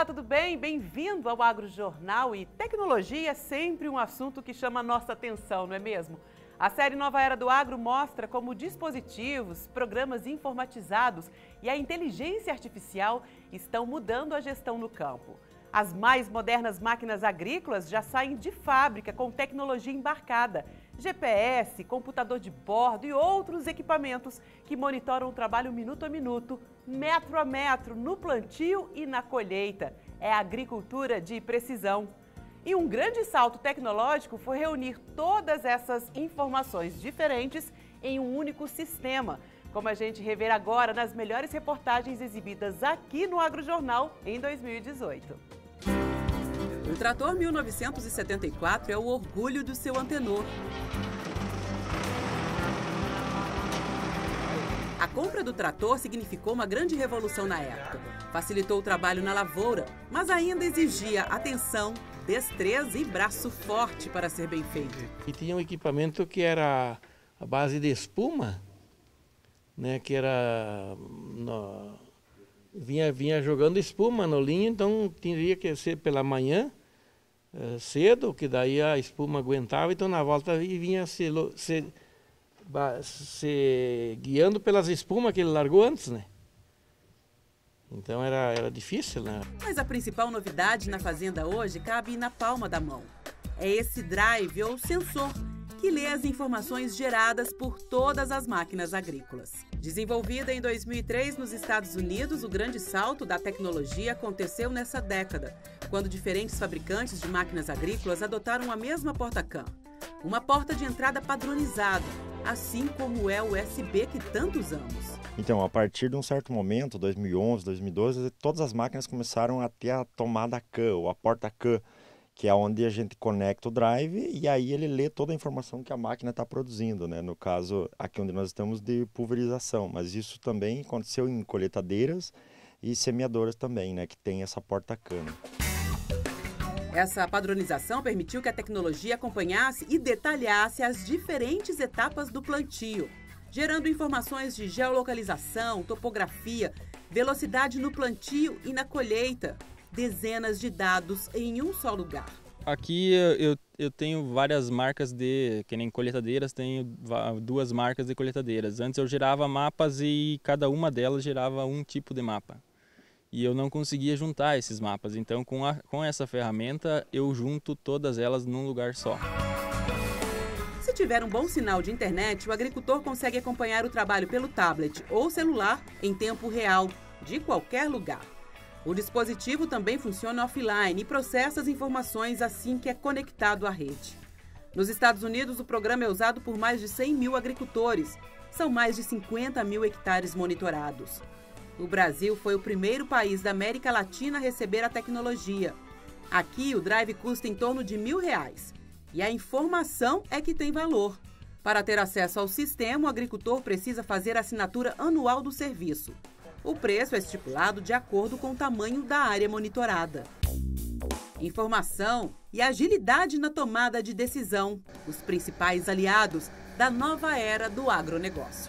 tudo bem? Bem-vindo ao AgroJornal. E tecnologia é sempre um assunto que chama a nossa atenção, não é mesmo? A série Nova Era do Agro mostra como dispositivos, programas informatizados e a inteligência artificial estão mudando a gestão no campo. As mais modernas máquinas agrícolas já saem de fábrica com tecnologia embarcada, GPS, computador de bordo e outros equipamentos que monitoram o trabalho minuto a minuto, metro a metro, no plantio e na colheita. É a agricultura de precisão. E um grande salto tecnológico foi reunir todas essas informações diferentes em um único sistema, como a gente revê agora nas melhores reportagens exibidas aqui no AgroJornal em 2018. O trator 1974 é o orgulho do seu antenor. A compra do trator significou uma grande revolução na época. Facilitou o trabalho na lavoura, mas ainda exigia atenção, destreza e braço forte para ser bem feito. E tinha um equipamento que era a base de espuma, né, que era... Vinha jogando espuma no linho, então teria que ser pela manhã, cedo, que daí a espuma aguentava, então na volta vinha se guiando pelas espumas que ele largou antes, né? Então era difícil, né? Mas a principal novidade na fazenda hoje cabe na palma da mão. É esse drive ou sensor que lê as informações geradas por todas as máquinas agrícolas. Desenvolvida em 2003 nos Estados Unidos, o grande salto da tecnologia aconteceu nessa década, quando diferentes fabricantes de máquinas agrícolas adotaram a mesma porta-cam. Uma porta de entrada padronizada, assim como é o USB que tanto usamos. Então, a partir de um certo momento, 2011, 2012, todas as máquinas começaram a ter a tomada CAN, ou a porta CAN, que é onde a gente conecta o drive e aí ele lê toda a informação que a máquina está produzindo, né? No caso, aqui onde nós estamos de pulverização, mas isso também aconteceu em colheitadeiras e semeadoras também, né? Que tem essa porta-CAN. Essa padronização permitiu que a tecnologia acompanhasse e detalhasse as diferentes etapas do plantio, gerando informações de geolocalização, topografia, velocidade no plantio e na colheita. Dezenas de dados em um só lugar. Aqui eu tenho várias marcas que nem colheitadeiras, tenho 2 marcas de colheitadeiras. Antes eu gerava mapas e cada uma delas gerava um tipo de mapa. E eu não conseguia juntar esses mapas, então com essa ferramenta eu junto todas elas num lugar só. Se tiver um bom sinal de internet, o agricultor consegue acompanhar o trabalho pelo tablet ou celular em tempo real, de qualquer lugar. O dispositivo também funciona offline e processa as informações assim que é conectado à rede. Nos Estados Unidos, o programa é usado por mais de 100 mil agricultores. São mais de 50 mil hectares monitorados. O Brasil foi o primeiro país da América Latina a receber a tecnologia. Aqui, o drive custa em torno de R$1.000. E a informação é que tem valor. Para ter acesso ao sistema, o agricultor precisa fazer a assinatura anual do serviço. O preço é estipulado de acordo com o tamanho da área monitorada. Informação e agilidade na tomada de decisão, os principais aliados da nova era do agronegócio.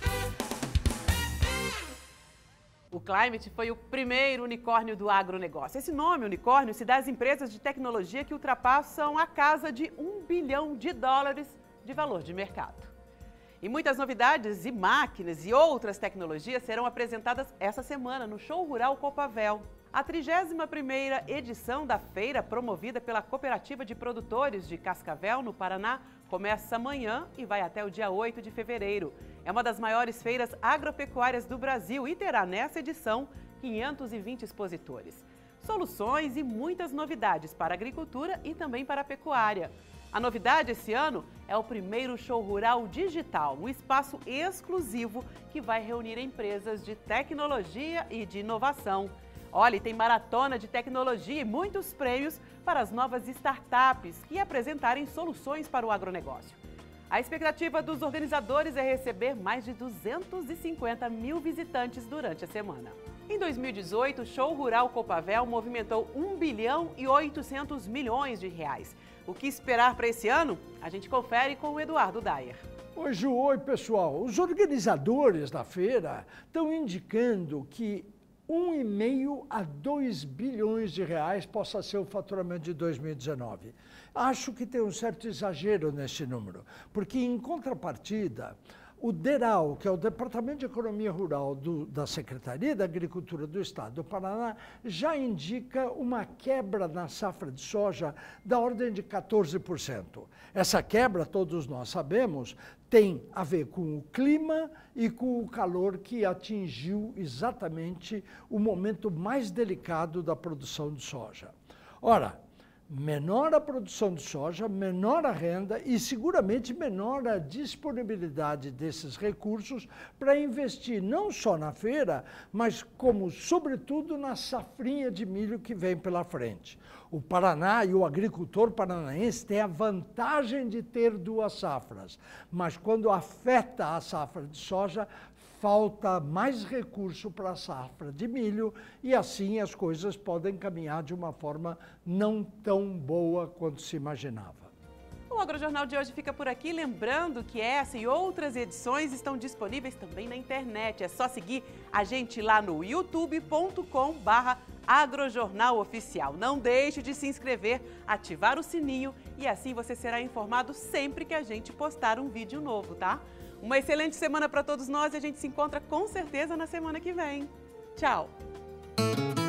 O Climate foi o primeiro unicórnio do agronegócio. Esse nome, unicórnio, se dá às empresas de tecnologia que ultrapassam a casa de $1 bilhão de valor de mercado. E muitas novidades e máquinas e outras tecnologias serão apresentadas essa semana no Show Rural Copavel. A 31ª edição da feira, promovida pela Cooperativa de Produtores de Cascavel, no Paraná, começa amanhã e vai até o dia 8 de fevereiro. É uma das maiores feiras agropecuárias do Brasil e terá nessa edição 520 expositores. Soluções e muitas novidades para a agricultura e também para a pecuária. A novidade esse ano é o primeiro show rural digital, um espaço exclusivo que vai reunir empresas de tecnologia e de inovação. Olha, tem maratona de tecnologia e muitos prêmios para as novas startups que apresentarem soluções para o agronegócio. A expectativa dos organizadores é receber mais de 250 mil visitantes durante a semana. Em 2018, o Show Rural Copavel movimentou R$1 bilhão e 800 milhões. O que esperar para esse ano? A gente confere com o Eduardo Dyer. Oi, pessoal. Os organizadores da feira estão indicando que 1,5 a 2 bilhões de reais possa ser o faturamento de 2019. Acho que tem um certo exagero nesse número, porque em contrapartida, o DERAL, que é o Departamento de Economia Rural da Secretaria da Agricultura do Estado do Paraná, já indica uma quebra na safra de soja da ordem de 14%. Essa quebra, todos nós sabemos, tem a ver com o clima e com o calor que atingiu exatamente o momento mais delicado da produção de soja. Ora, menor a produção de soja, menor a renda e seguramente menor a disponibilidade desses recursos para investir não só na feira, mas como sobretudo na safrinha de milho que vem pela frente. O Paraná e o agricultor paranaense têm a vantagem de ter duas safras, mas quando afeta a safra de soja, falta mais recurso para a safra de milho e assim as coisas podem caminhar de uma forma não tão boa quanto se imaginava. O AgroJornal de hoje fica por aqui, lembrando que essa e outras edições estão disponíveis também na internet. É só seguir a gente lá no youtube.com/agrojornaloficial. Não deixe de se inscrever, ativar o sininho e assim você será informado sempre que a gente postar um vídeo novo, tá? Uma excelente semana para todos nós e a gente se encontra com certeza na semana que vem. Tchau!